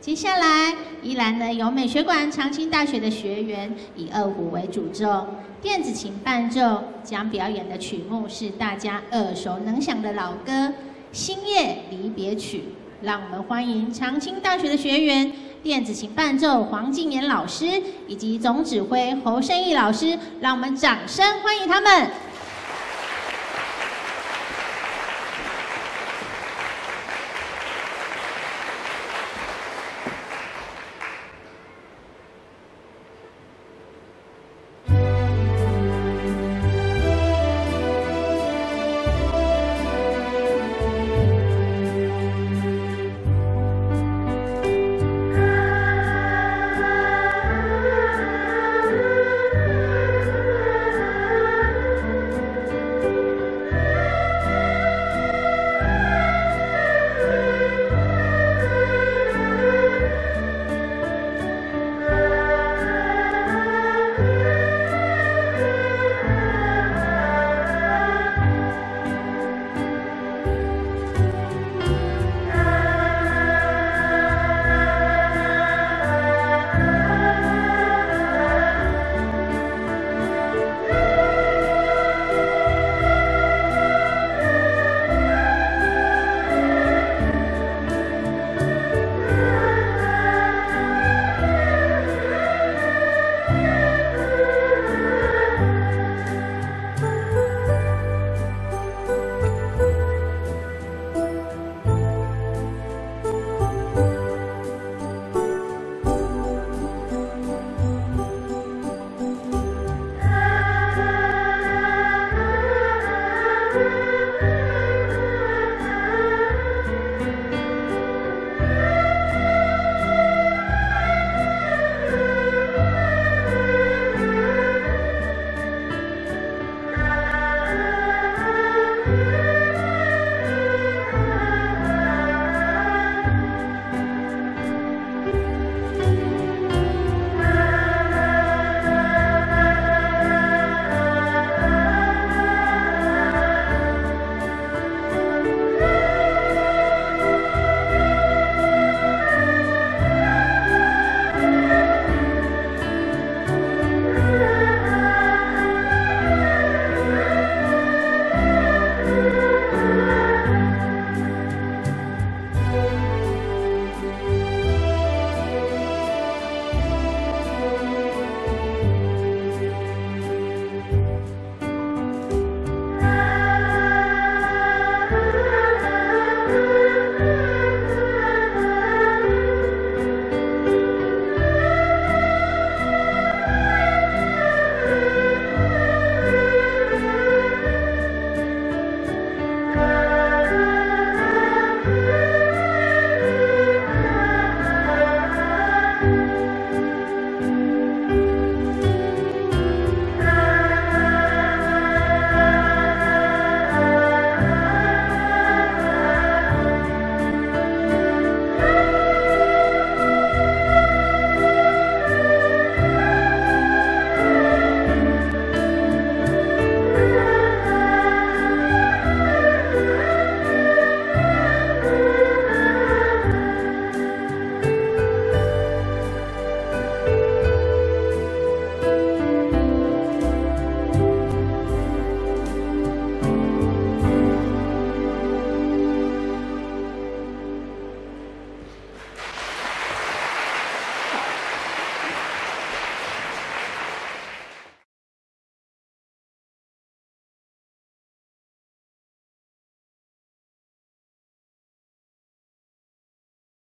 接下来，宜兰呢有美学馆长青大学的学员以二胡为主奏，电子琴伴奏，将表演的曲目是大家耳熟能详的老歌《星夜离别曲》。让我们欢迎长青大学的学员、电子琴伴奏黄敬言老师以及总指挥侯胜义老师，让我们掌声欢迎他们。